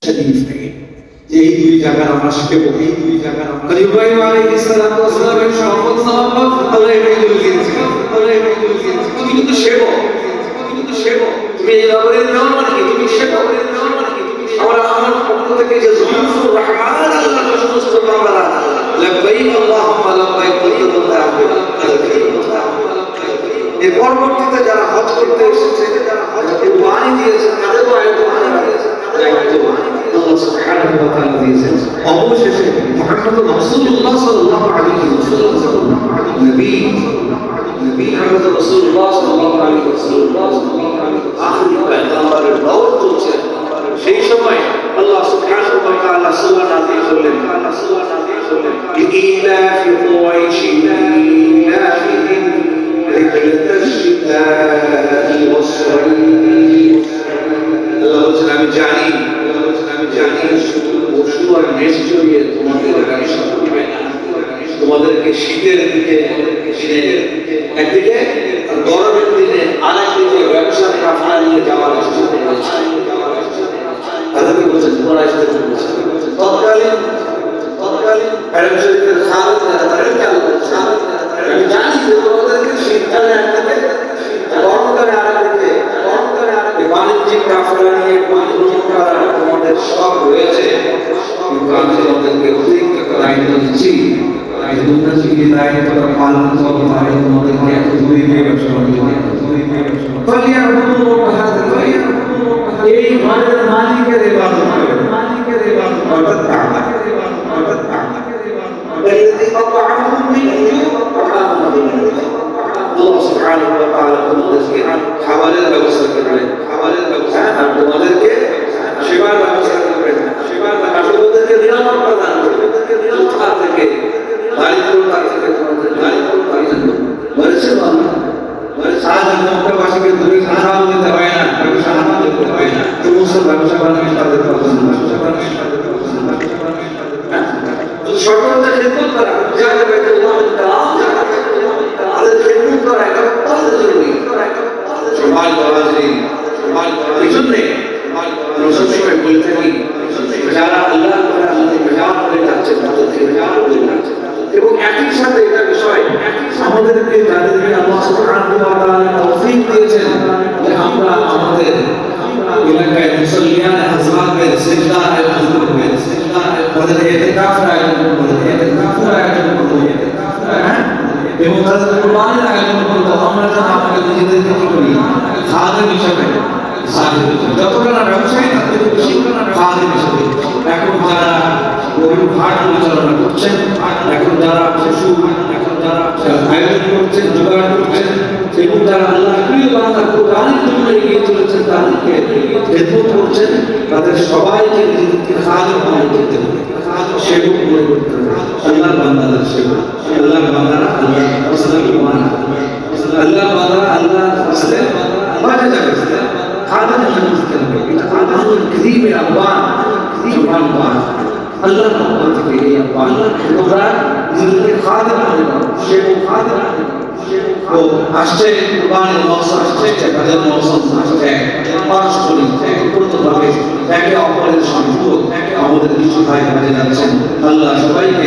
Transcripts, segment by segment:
শরীফ থেকে এই দুই জায়গার আমরা শিখব, এই দুই জায়গার আমরা ইব্রাহিম আলাইহিস সালাতু ওয়াস সালামের শপথ নামা আল্লাহ এটাই দিয়েছেন, আল্লাহ এটাই দিয়েছেন। তুমি কিন্তু সেবক, তুমি কিন্তু সেবক, তুমি এই ব্যাপারে নেওয়া মানে কি, তুমি সেবক নেওয়া মানে কি, আমরা আমার পক্ষ থেকে যে জুলফুর রহমান আল্লাহর সমস্ত বান্দারা লাব্বাইক আল্লাহুম্মা লাব্বাইক বলতে হবে। এর পরবর্তীতে যারা হজ করতে এসেছে, যারা হজকে ওয়ানি দিয়েছে, তাদেরও আয়াত ওয়ানি দিয়েছে, আল্লাহ সুবহানাহু ওয়া তাআলা দিয়েছেন। অবশেষে মুহাম্মদ রাসূলুল্লাহ সাল্লাল্লাহু আলাইহি ওয়াসাল্লাম নবী মুহাম্মদ রাসূলুল্লাহ সাল্লাল্লাহু আলাইহি ওয়াসাল্লাম আখির পয়গম্বরের দৌর চলছে। সেই সময় আল্লাহ সুবহানাহু ওয়া তাআলা সূরা নাযিল করলেন, আল্লাহ সূরা নাযিল করলেন ইলাফি কুরাইশ ইলাফিহিম রিহলাতাশ শিতা'i ওয়াস-সাইফ। আল্লাহ বলেন আমি জানি, শুধু পশু আর মেষ চড়িয়ে তোমাদের গাড়িশা করবে না, তোমাদেরকে শীতের দিকে একদিকে গরমের দিনে আরেকদিকে ব্যবসার কাফলা নিয়ে যাওয়ার চেষ্টা করেছে। তাদেরকে বলছেন কুরাইশদের বলছেন তৎকালীন শরীফের খালিদ আমি জানি যে তোমাদেরকে শীতকালে একদিকে গরমকালে আরেকদিকে বাণিজ্যিক কাফলা নিয়ে ভ্রমণ করার তোমাদের সব রয়েছে, কিন্তু আমি তোমাদেরকে অতিরিক্ত দায়িত্ব দিচ্ছি, দায়িত্ব পালন করবো, তাহলে তোমাদেরকে এত দূরে নিয়ে ব্যবসা এই ঘরের মালিকের ইবাদত করবে, মালিকের ইবাদত অর্থাৎ তাআলা আল্লাহ সুবহানাহু ওয়া তাআলা তোমাদেরকে খাবারের ব্যবস্থা করবেন, খাবারের ব্যবস্থা আর তোমাদেরকে সেবার ব্যবস্থা করবেন, সেবার তোমাদেরকে নিরাপদ প্রদান করবেন, তোমাদেরকে নিরাপত্তা থেকে দারিদ্রতা থেকে তোমাদের দারিদ্রতা বলেছে আল্লাহ। আজ মক্কাবাসীকে দূরে খাওয়া দিতে হয় না, ব্যবসা দিতে হয় না, সমস্ত ব্যবসা বাণিজ্য তাদের পছন্দ, ব্যবসা বাণিজ্য তাদের পছন্দ, সরকারের খেদমত করা, যারা বাইতুল্লাহ তাদের খেদমত করা এটা অত্যন্ত জরুরি। সমাজ বাবাজি এই জন্যে আমরা সবসময় বলে থাকি যারা আল্লাহ আমাদের বেজার করে যাচ্ছে তাদেরকে বেজার করে যাচ্ছে, এবং একই সাথে এটা বিষয় আমাদেরকে যাদেরকে আল্লাহ সুবহানাহু ওয়া তাআলা তৌফিক দিয়েছেন যে আমরা আমাদের এলাকায় মুসল্লিয়ান হাজরাতের সিজদা আয়োজন করবে, তাদের ইতিকাফের আয়োজন করবে, এবং তাদের কুরবানির আয়োজন করবো। আমরা যেন আমাদের নিজেদেরকে কি করি, খাদেম হিসেবে যতটা না ব্যবসায়ী তার থেকে বেশি খাদেম হিসেবে। এখন যারা গরুর হাট পরিচালনা করছেন, এখন যারা পশু আয়োজন করছেন, জোগাড় করছেন, এবং যারা আল্লাহর প্রিয় বান্দা কুরবানির জন্য এগিয়ে চলেছেন, তাদেরকে খেদমত করছেন, তাদের সবাইকে নিজেদেরকে খাদেম মনে করতে হবে, সেবক মনে করতে হবে। আল্লাহর বান্দারা সেবক, আল্লাহর বান্দারা আল্লাহর রাসূলের ওয়ানা, আল্লাহর বান্দারা আল্লাহর রাসূলের বাজে যাবে খাদেম মনে করতে হবে। এটা আল্লাহর কারীমের আহ্বান, সুবহানাল্লাহ। আল্লাহর পক্ষ থেকে এই আহ্বান, তোমরা নিজেদেরকে খাদেম মনে করো, সেবক খাদেম মনে করো। তো আসছে কুরবানির মৌসুম, আসছে হাজের মৌসুম, আসছে পারস্পরিক পূর্ণভাবে একে অপরের সম্পর্ক আমাদের কিছু ভাই হাজে যাচ্ছেন। আল্লাহ সবাইকে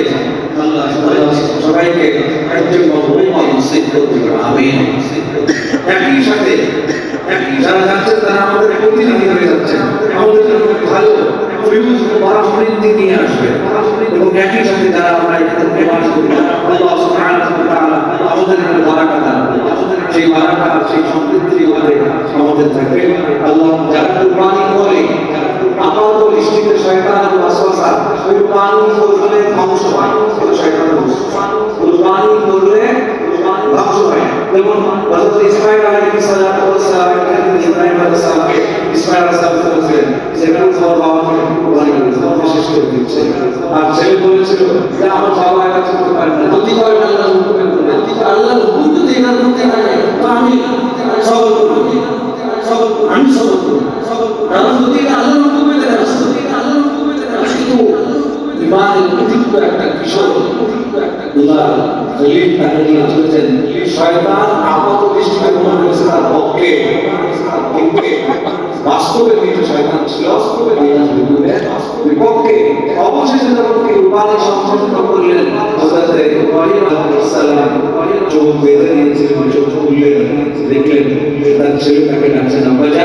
একজন মহবুব নসিব করতে পারে, আমিন। একই সাথে যারা যাচ্ছেন তারা আমাদের প্রতিনিধি হয়ে যাচ্ছেন, আমাদের জন্য ভালো সমৃদ্ধি নিয়ে আসবে, এবং একই সাথে যারা আমরা এখানে প্রবাস করি আল্লাহ সুবহানাহু ওয়া তাআলা আমাদের বারাকা দান, সেই বারাকা সেই সমৃদ্ধি আমাদের থাকবে। আল্লাহ যারা কুরবানি করে আপাতত দৃষ্টিতে শয়তানের ওয়াসওয়াসা, কুরবানি করলে ধ্বংস হয়, এটা শয়তানের ওয়াসওয়াসা, কুরবানি করলে ধ্বংস হয়। যেমন হযরত ইসমাঈল আলাইহিস সালাতু ওয়াস সালাম ইব্রাহিম আলাইহিস সালামকে ইসমাঈল আলাইহিস সালাম বলেছিলেন যে তোমার বাবাকে কুরবানি করে শেষ করে দিচ্ছে, আর ছেলে বলেছিল যে আমার বাবা এটা করতে পারে না, যদি করে আল্লাহর হুকুমে করবে, আল্লাহর হুকুম যদি এর মধ্যে থাকে তো আমি সবর করব, আমি সবর করব, কারণ যদি আল্লাহর হুকুমে দেয়, আল্লাহর হুকুমে দেয়, কিন্তু ইমানের অতিরিক্ত একটা বিষয় আল্লাহ খলিল তাকে নিয়ে চলেছেন। শয়তান আপাত দৃষ্টিতে মনে হয়েছে তার পক্ষে, কিন্তু বাস্তবে কিন্তু শয়তান ছিল আল্লাহর হুকুমে বিপক্ষে অবশেষে যখন কুরবানি সম্পন্ন করলেন হযরত ইব্রাহিম আলাইহিস সালাম চোখ বেঁধে নিয়েছিলেন, চোখ খুললেন, দেখলেন তার ছেলে তাকে ডাকছে না, বাজা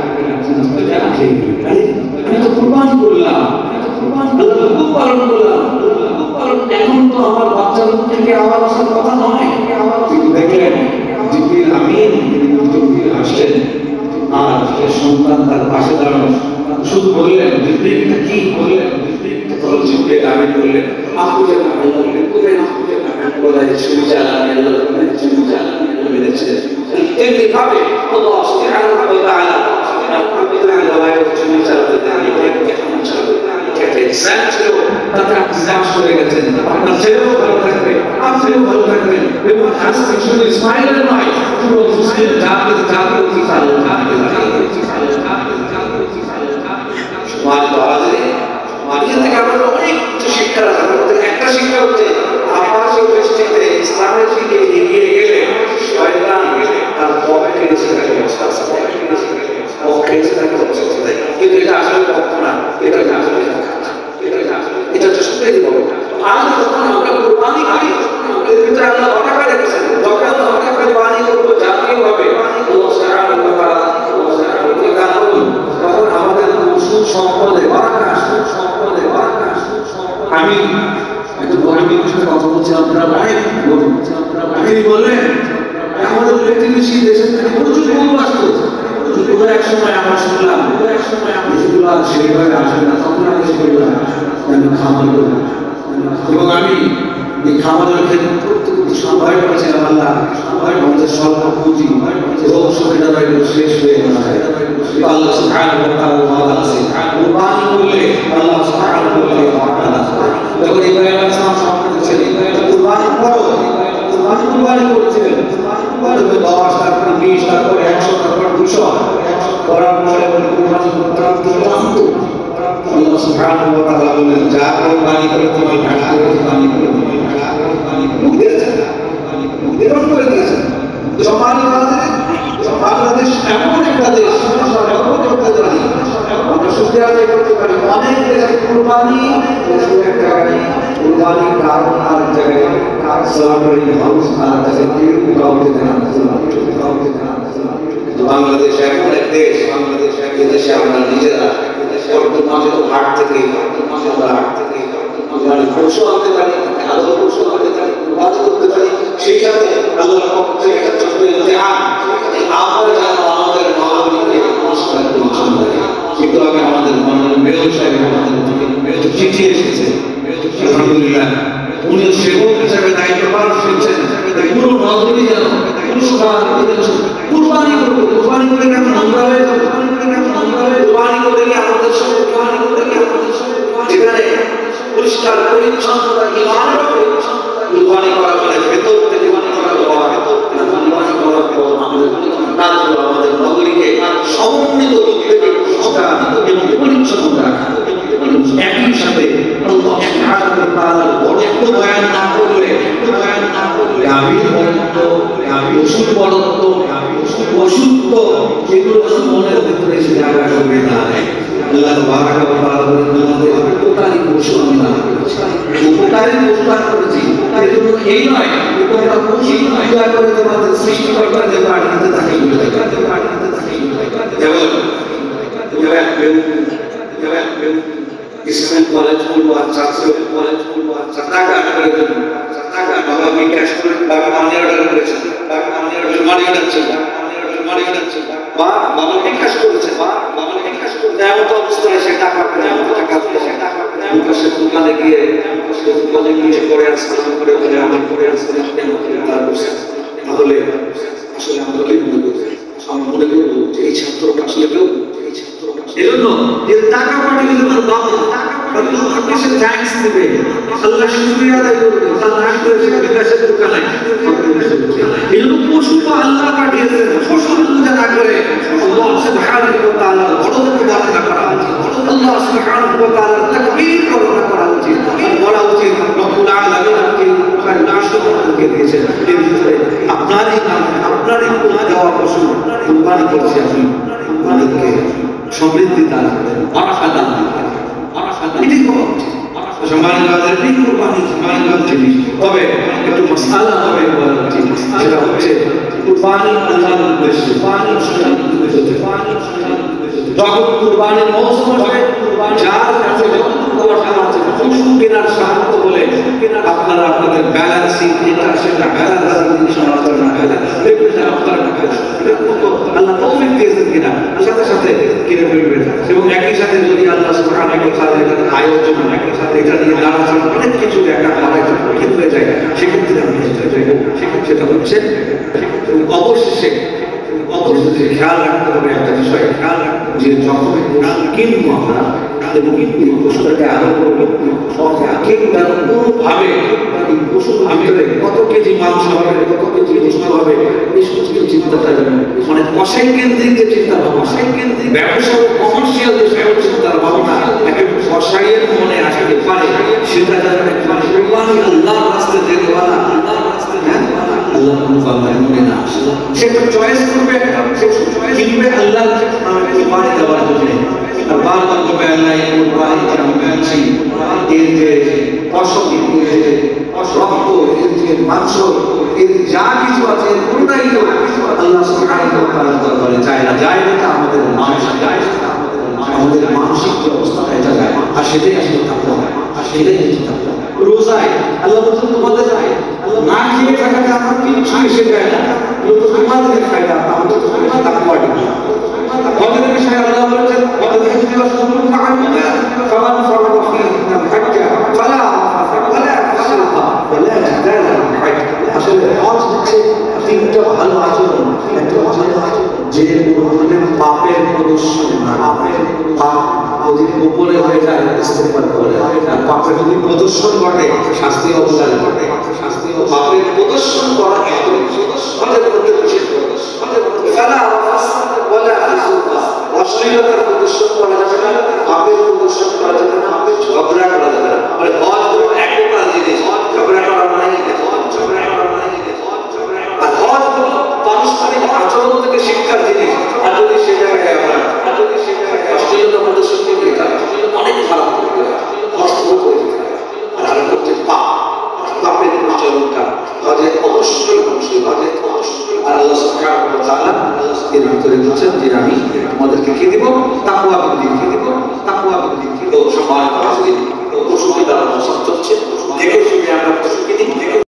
আমি তো কুরবানি করলাম, আল্লাহ হুকুম পালন করলাম, এখন তো আমার বাচ্চার মুখ থেকে আওয়াজ আসার কথা নয়। কিন্তু দেখলেন জিবরিল আমিন আসলেন আর সন্তান তার পাশে দাঁড়ানো, শুধু বললেন জিবরিল কি বললেন, জিবরিল আমিন বললেন আপনি যেন আল্লাহ কোথায় কোথায় ছবি চালানি, আল্লাহ কোথায় ছবি চালানি মেরেছে এমনি ভাবে আল্লাহ সুবহানাহু ওয়া তাআলা ছবি চালাতে দেন আপনার ছেলেও ভালো থাকবে, আপনিও ভালো থাকবেন এবং শুধু ইসমাইলের নয় পুরো মুসলিম জাতির থেকে আমাদের অনেক কিছু শিক্ষা আছে। একটা শিক্ষা হচ্ছে আপাস দৃষ্টিতে ইসলামের দিকে এগিয়ে গেলে শয়তান তার পক্ষে এসে থাকে, কিন্তু এটা আসলে পক্ষ না, এটা আসলে এটা হচ্ছে সত্যি দিব। আর যখন আমরা কুরবানি করি এর ভিতরে আল্লাহ বারাকা রেখেছেন, যখন আমরা কুরবানি করব জাতীয়ভাবে আল্লাহ সুবহানাহু ওয়া তাআলা তখন আমাদের পশু সম্পদে বারাকা আসবে, সম্পদে বারাকা আসবে। আমি একটু গরিবের সাথে কথা বলছি, আপনারা অনেক তিনি বললেন আমাদের প্রতিবেশী দেশের থেকে প্রচুর গরু আসতো, এক সময় আমরা শুনলাম যেগুলো সেইভাবে আসবে না, তখন আমি বললাম আমি খামার করবো এবং আমি এই খামারের ক্ষেত্রে ভয় করেছিলাম আল্লাহ আমাদের স্বল্প পুঁজি রোগ সুবিধা শেষ হয়ে যায়। আল্লাহ সুবহানাহু ওয়া তাআলা আছে কুরবানি করলে আল্লাহ সুবহানাহু ওয়া তাআলা যখন ইব্রাহিম আলাইহিস সালাম সম্পর্কে ছিলেন কুরবানি করো, কুরবানি করেছিলেন 10 তারপর 20 তারপর 100 তারপর 200 করার পরে কুরবানি করার পরে আল্লাহ সুবহানাহু ওয়া তাআলা বলেন যা কুরবানি করে তোমার ভাড়া কুরবানি করে নির্মাণ করে দিয়েছেন। বাংলাদেশ এমন একটা দেশ আমরা সুবিধা আদায় করতে পারি, অনেক দেশে কুরবানি এক জায়গায় কুরবানি কারণ আর জায়গায় সালামারি হাউস আর জায়গায় কেউ কাউকে দেন। বাংলাদেশ এমন এক দেশ, বাংলাদেশ এক দেশে আমরা নিজেরা বর্তমানে হাট থেকে পশু আনতে পারি, আলাদা পশু আনতে পারি, কুরবানি করতে পারি, সেই সাথে আল্লাহর পক্ষ থেকে একটা ছোট্ট ইমতিহান আমরা যেন আমাদের মানবীকে নমস্কার পরিচ্ছন্ন রাখি। কিন্তু আমি আমাদের মাননীয় মেয়র সাহেব আমাদের চিঠি এসেছে, আলহামদুলিল্লাহ উনি সেবক হিসাবে দায়িত্ব পালন করছেন, পুরো নজরই যেন কুরবানি করবো, কুরবানি করে কেন আমরা হয়ে যাবো, কুরবানি করে গিয়ে আমাদের সঙ্গে কুরবানি করতে গিয়ে যেখানে পরিষ্কার পরিচ্ছন্নতা ইমান কুরবানি করা বলে ভেতর থেকে আমাদের নগরীকে সমন্বিত উদ্যোগে এবং পরিচ্ছন্ন রাখা। একই সাথে বড়ত্ব বয়ান না করলে গাভীর বড়ত্ব, পশুর বড়ত্ব, পশুত্ব এগুলো মনের ভিতরে এসে জায়গা করবে না। আল্লাহ বারাকা ওয়া তাআলা আমাদের উপকারী পশু আমরা উপকারী পশু দান করেছি, এর জন্য এই নয় তোমরা পশু পূজা করে তোমাদের সৃষ্টিকর্তাকে পাঠিয়ে থাকে। যেমন স্কুল কলেজ পড়বো আর টাকা বাবা বিকাশ করে বাবা মানি অর্ডার করেছেন, মানি অর্ডার ছিল বা বাবা বিকাশ করেছে, এমন অবস্থায় সে টাকা পেলে দোকানে গিয়ে করে আসতে তাহলে আসলে আমরা কি মনে করবো, আমরা মনে করবো যে এই ছাত্রটা আসলে কেউ এজন্য এর টাকা পাঠিয়ে দিলে তার বাবা সে থ্যাঙ্কস দিবে, আল্লাহ শুকরিয়া আদায় করবে, তার নাম করে সে বিকাশের দোকানে। এজন্য পশু তো আল্লাহ পাঠিয়েছেন, পশুর পূজা না করে আল্লাহ সুবহানাহু ওয়া তাআলার বড়ত্ব বর্ণনা করা উচিত, আল্লাহ সুবহানাহু ওয়া তাআলার তাকবীর বর্ণনা করা উচিত, বলা উচিত রব্বুল আলামিন নাশকে দিয়েছেন। এর ভিতরে আপনারই নাম আপনারই দেওয়া পশু কুরবানি করছি, আপনি আমাদেরকে সমৃদ্ধি দান করেন, বারাকা দান করেন। বাড়ি কুরবানি জিনিস। তবে একটু মশালা হবে সেটা হচ্ছে কুরবানি আল্লাহর উদ্দেশ্যে, যখন কুরবানির মৌসুম আসে, যার কাছে পশু কেনার সামর্থ্য বলে আপনারা আপনাদের ব্যালেন্সিং এটা সেটা আল্লাহ তৌফিক দিয়েছেন কিনা সাথে সাথে কিনে ফেলবেন। এবং একই সাথে যদি আল্লাহ সুবহানাহু ওয়া তাআলা এটার আয়োজন এটা নিয়ে নানান অনেক কিছু দেখা কঠিন হয়ে যায়, সেক্ষেত্রে আমি সেটা হচ্ছে অবশেষে খেয়াল রাখতে হবে একটা বিষয়, যে যখন কিনবো আমরা এবং পশুটাকে আরো কোনোভাবে পশুর ভিতরে কত কেজি মাংস হবে, কত কেজি গোশত হবে, এই সমস্ত চিন্তাটা মানে কসাই কেন্দ্রিক যে চিন্তা ভাবনা, ব্যবসা কমার্শিয়াল যে চিন্তার ভাবনা একেবারে কসাইয়ের মনে আসতে পারে, সেটা যারা আল্লাহর রাস্তায় যেতে পারা, আল্লাহ কোনো মনে না আসে, সে চয়েস করবে, কিনবে আল্লাহ কুরবানি দেওয়ার জন্য। আর বারবার করবে আল্লাহ এই কুরবানি আমি পেয়েছি, এর যে পশম, এর যে রক্ত, এর যে মাংস, এর যা কিছু আছে পুরোটাই তো আল্লাহ সুবহানাহু ওয়া তাআলা দরবারে যায় না, যায় না আমাদের মানসিক, আমাদের মানসিক যে অবস্থাটা এটা যায়, আর সেটাই আসলে তাকওয়া, আর সেটাই হচ্ছে তাকওয়া। রোজায় আল্লাহ বলছেন তোমাদের না খেয়ে থাকাটা আমার কিছু এসে যায় না, তোমাদের খায় না, আমাদের তাকওয়া ঠিক না। হজের বিষয়ে আল্লাহ বলেছেন আসলে হজ হচ্ছে তিনটা ভালো আচরণ। একটা হচ্ছে যে পাপের প্রদর্শন, পাপ যদি উপরে হয়ে যায় ইস্তেগফার করে, আর পাপের যদি প্রদর্শন ঘটে শাস্তি অবদান ঘটে, পাপের প্রদর্শন করা একদম অশ্লীলতার প্রদর্শন করা যাবে না, পাপের প্রদর্শন করা যাবে না, ঝগড়া করা যাবে না। মানে হজ হলো এক প্রকার জিনিস, ঝগড়া করা মানে আর হজ হলো পারস্পরিক আচরণ থেকে শিক্ষার জিনিস। আর যদি সে জায়গায় আমরা অশ্লীলতা প্রদর্শন করি, এটা অনেক খারাপ আর আরো হচ্ছে পাপ, পাপের প্রচলনটা হজে অবশ্যই আর আল্লাহ সুবহানাহু ওয়া তাআলা এর ভিতরে বলছেন যে আমি তোমাদেরকে কি দিব, তাকওয়া বৃদ্ধি দিব, তাকওয়া বৃদ্ধি দিব। সবাই পশু দ্বারা চলছে, দেখে শুনে আমরা পশু কিনি।